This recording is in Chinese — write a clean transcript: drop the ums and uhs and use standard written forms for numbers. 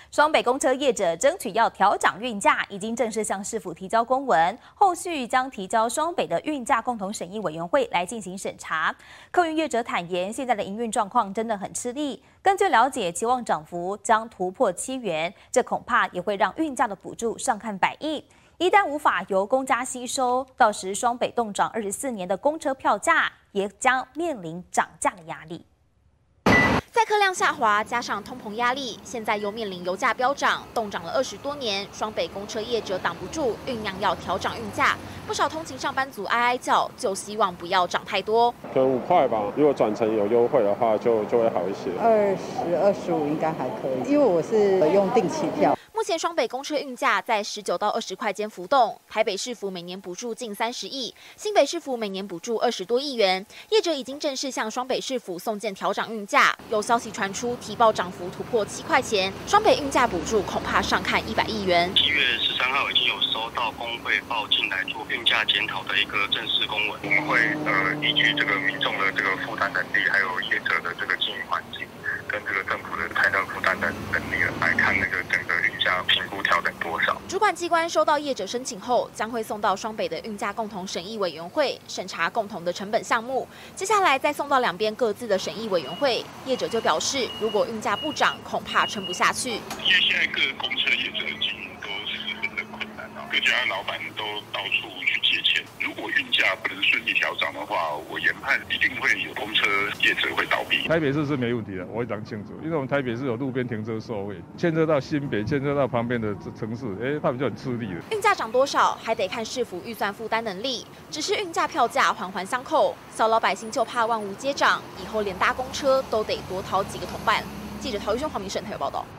双北公车业者争取要调涨运价，已经正式向市府提交公文，后续将提交双北的运价共同审议委员会来进行审查。客运业者坦言，现在的营运状况真的很吃力。根据了解，期望涨幅将突破7元，这恐怕也会让运价的补助上看100亿。一旦无法由公家吸收，到时双北冻涨24年的公车票价也将面临涨价的压力。 载客量下滑，加上通膨压力，现在又面临油价飙涨，冻涨了20多年，双北公车业者挡不住，酝酿要调涨运价。不少通勤上班族哀哀叫，就希望不要涨太多， 可能5块吧。如果转成有优惠的话，就会好一些。 20、25应该还可以，因为我是用定期票。 目前双北公车运价在19到20块间浮动，台北市府每年补助近30亿，新北市府每年补助20多亿元。业者已经正式向双北市府送件调涨运价，有消息传出提报涨幅突破7块钱，双北运价补助恐怕上看100亿元。 7月13号已经有收到工会报进来做运价检讨的一个正式公文，我们会依据这个民众的这个负担能力，还有业者的这个经营环境，跟这个政府的财政负担的能力来看那个整个运价评估调整多少。 主管机关收到业者申请后，将会送到双北的运价共同审议委员会审查共同的成本项目，接下来再送到两边各自的审议委员会。业者就表示，如果运价不涨，恐怕撑不下去。 因为现在各公车业者的经营都十分的困难啊，各家老板都到处去借钱。如果运价不能顺利调涨的话，我研判一定会有公车业者会倒闭。 台北市是没问题的，我非常清楚，因为我们台北市有路边停车收费，牵涉到新北，牵涉到旁边的城市，他们就很吃力了。 运价涨多少，还得看市府预算负担能力。只是运价票价环环相扣，小老百姓就怕万物皆涨，以后连搭公车都得多掏几个铜板。记者陶玉轩、黄明胜台有报道。